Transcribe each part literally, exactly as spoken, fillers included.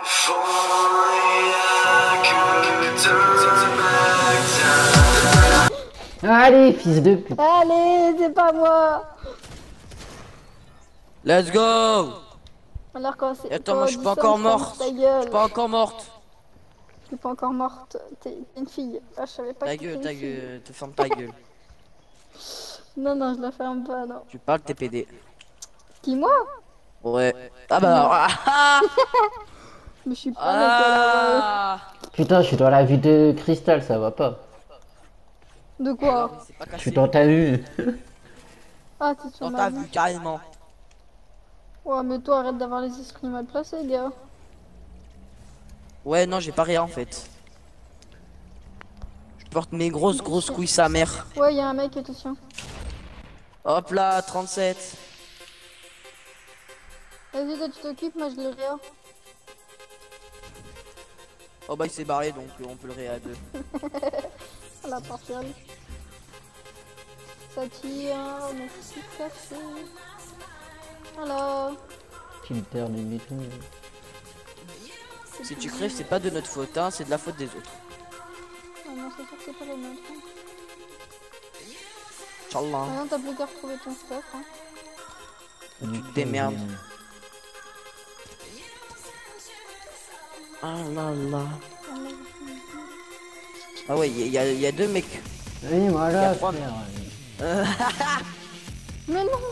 Allez, fils de pute. Allez, c'est pas moi. Let's go. Alors quand c'est... Attends, moi je suis pas encore morte. Ta gueule. Je suis pas encore morte. Je suis pas encore morte. T'es une fille. Ah, je savais pas Ta que gueule, t'étais ta une fille. gueule, te ferme ta gueule. Non, non, je la ferme pas, non. Tu parles T P D. Qui, moi? Ouais. Ah bah ah, ah, Mais je suis pas ah. Putain, je suis dans la vue de Cristal, ça va pas. De quoi? C'est pas Je cassé. suis dans ta vue. Ah, t'es sur Dans ma ta vue. vue carrément. Ouais, mais toi, arrête d'avoir les esprits mal placés, gars. Ouais, non, j'ai pas rien en fait. Je porte mes grosses grosses couilles sa mère. Ouais, y'a un mec, attention. Hop là, trente-sept. Vas-y, toi, tu t'occupes, moi, je le réa. Oh bah il s'est barré donc euh, on peut le ré à deux. À la partielle. Ça tire, merci, café. Voilà. Filter de béton. Si tu crèves, c'est pas de notre faute, hein, c'est de la faute des autres. Ah non, c'est sûr que c'est pas la nôtre. Hein. Inch'Allah. Maintenant, t'as plus qu'à retrouver ton stuff. Hein. Tu te démerdes. Ah là là. Ah ouais, il y, a- y a deux mecs. Oui, voilà, Y a trois. frère. Euh, Mais non.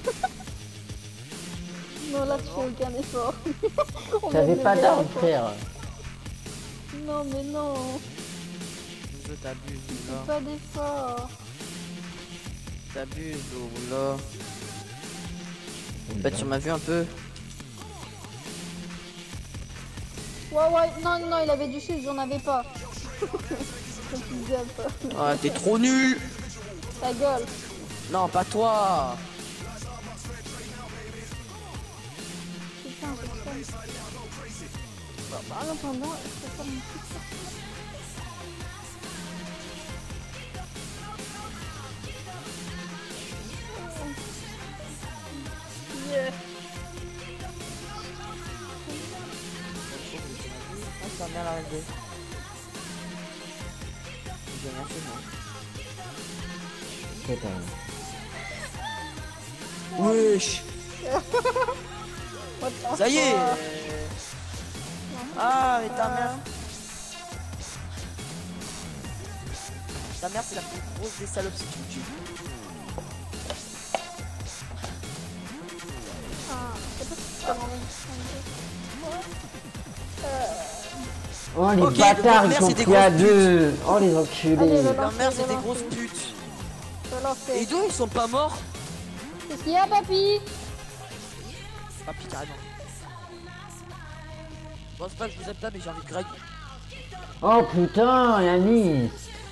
Non, là, tu fais aucun effort. On J'avais va pas lever d'arme, la frère. Non, mais non. Je t'abuse Fais là. pas d'effort. T'abuses oh là. Bah tu m'as vu un peu. Ouais, ouais, non, non, il avait du chute, j'en avais pas. Comme tu disais un peu. Ah t'es trop nul. Ta gueule. Non pas toi. Putain, c'est ça. Bon, bah, en attendant, je peux faire une petite sortie. Yeah. Ah ça a bien arrivé. J'ai rien fait moi. Putain. Wesh. What the Ça y est. fuck. Ah mais ta mère. Ta mère c'est la plus grosse des salopes si tu me tues. Ah, je sais pas si c'est vraiment Oh, les Ok, bâtards, donc, ils merde, sont c'est des pris à grosses deux. Oh, les Allez, enculés. voilà. Ta mère c'est des grosses putes. Je lance. Et d'où ils sont pas morts? Qu'est-ce qu'il y a, papy? Papy carrément. Bon c'est pas que je vous aime pas mais j'ai envie de greg. Oh putain, Yanis.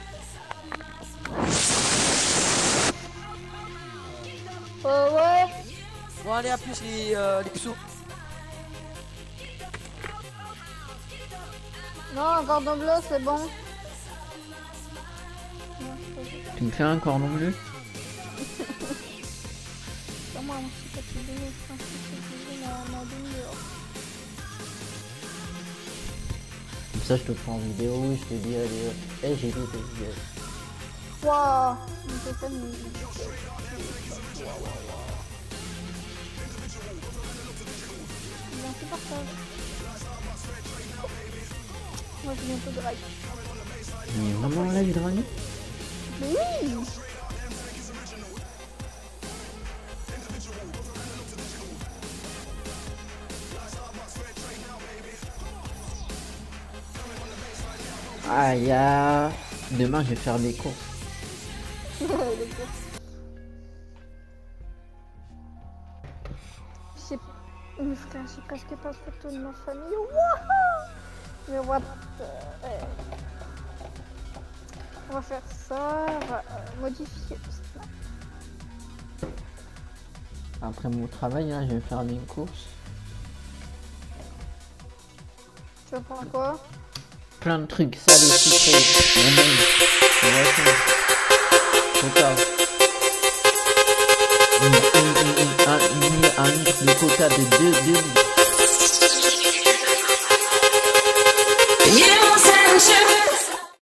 Euh, ouais. Bon allez à plus les, euh, les psous. Non, cordon bleu, c'est bon. Tu me fais un cordon bleu? C'est moi, mon petit papier de nez, je pense que c'est ma, ma demi-heure. Comme ça, je te prends en vidéo, je te dis, allez, eh, j'ai dit, j'ai dit. Waouh, on peut pas nous... Bien, c'est partage. Moi, je viens un peu de rail. Mais vraiment là, du dragon? Mais oui. Aïe, ah. Demain, je vais faire des courses. Je sais... Mais frère, j'ai presque pas de photo de ma famille. Wouhou. Mais what the... eh. On va faire ça, on va euh, modifier. Après mon travail, là, je vais faire des courses. Tu vas prendre quoi? Plein de trucs salés, sucrés. Mon monde. On va faire. Coca. Une, une, une, un, une, un litre de coca de deux litres. You sent you